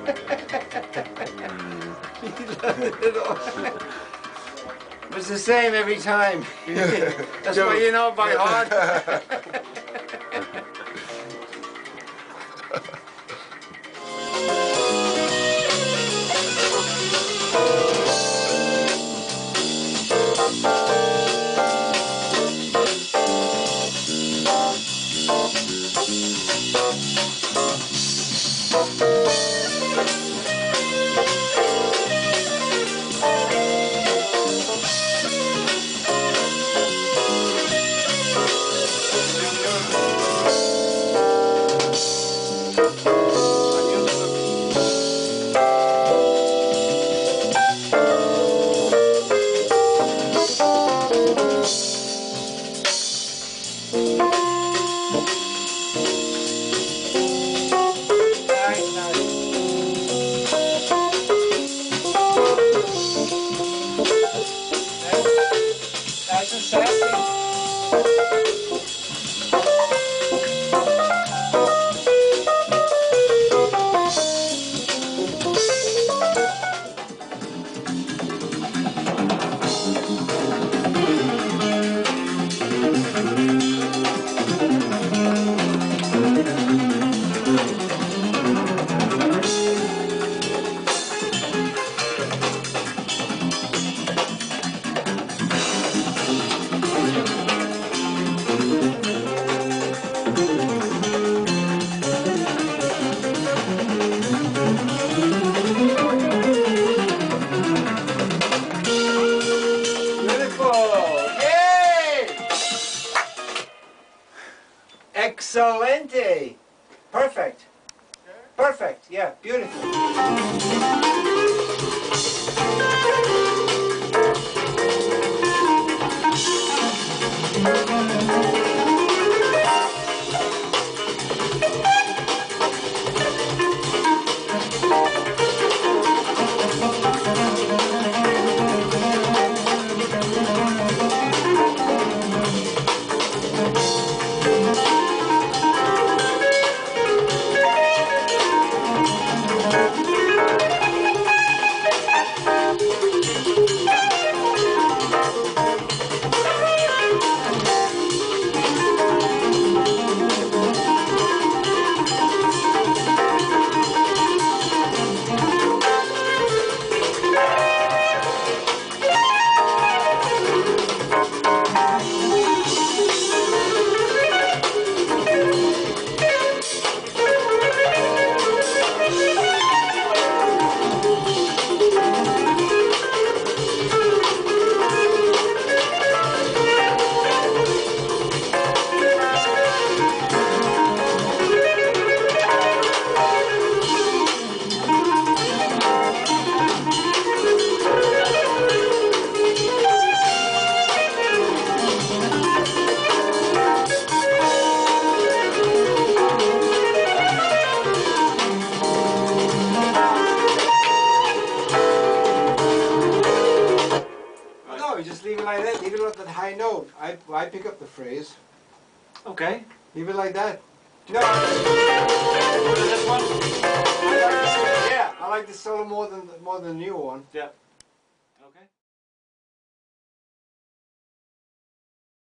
It's the same every time. That's why you know it by heart. Excelente! Perfect. Perfect. Yeah, beautiful. Just leave it like that, leave it at that high note. I pick up the phrase. Okay. Leave it like that. No. This one? I like the solo more than the new one. Yeah.